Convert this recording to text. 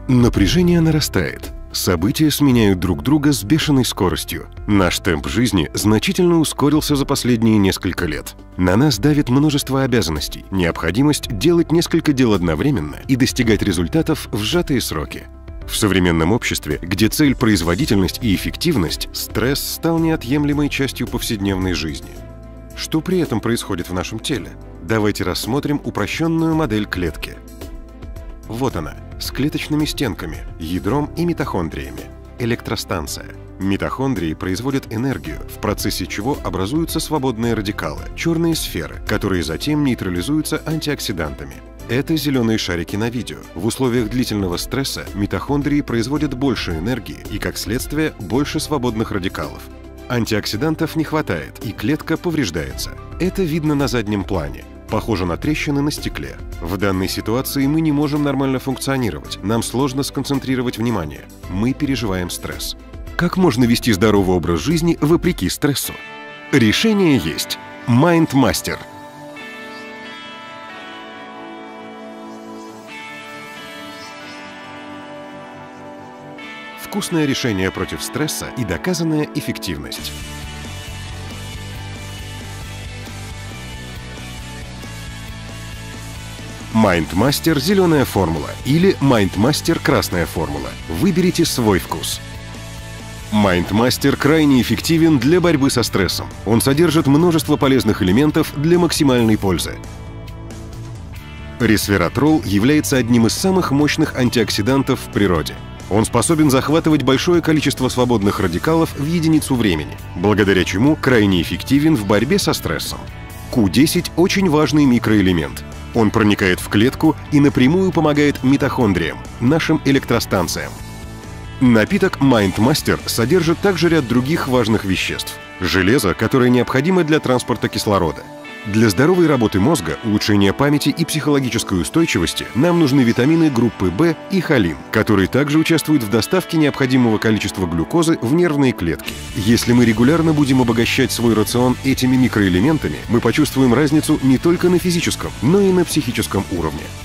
Напряжение нарастает. События сменяют друг друга с бешеной скоростью. Наш темп жизни значительно ускорился за последние несколько лет. На нас давит множество обязанностей, необходимость делать несколько дел одновременно и достигать результатов в сжатые сроки. В современном обществе, где цель – производительность и эффективность, стресс стал неотъемлемой частью повседневной жизни. Что при этом происходит в нашем теле? Давайте рассмотрим упрощенную модель клетки. Вот она, с клеточными стенками, ядром и митохондриями. Электростанция. Митохондрии производят энергию, в процессе чего образуются свободные радикалы, черные сферы, которые затем нейтрализуются антиоксидантами. Это зеленые шарики на видео. В условиях длительного стресса митохондрии производят больше энергии и, как следствие, больше свободных радикалов. Антиоксидантов не хватает, и клетка повреждается. Это видно на заднем плане. Похоже на трещины на стекле. В данной ситуации мы не можем нормально функционировать, нам сложно сконцентрировать внимание. Мы переживаем стресс. Как можно вести здоровый образ жизни вопреки стрессу? Решение есть. MindMaster. Вкусное решение против стресса и доказанная эффективность. MindMaster зеленая формула или MindMaster красная формула. Выберите свой вкус. MindMaster крайне эффективен для борьбы со стрессом. Он содержит множество полезных элементов для максимальной пользы. Ресвератрол является одним из самых мощных антиоксидантов в природе. Он способен захватывать большое количество свободных радикалов в единицу времени, благодаря чему крайне эффективен в борьбе со стрессом. Q10 – очень важный микроэлемент. Он проникает в клетку и напрямую помогает митохондриям, нашим электростанциям. Напиток MindMaster содержит также ряд других важных веществ. Железо, которое необходимо для транспорта кислорода. Для здоровой работы мозга, улучшения памяти и психологической устойчивости нам нужны витамины группы В и холин, которые также участвуют в доставке необходимого количества глюкозы в нервные клетки. Если мы регулярно будем обогащать свой рацион этими микроэлементами, мы почувствуем разницу не только на физическом, но и на психическом уровне.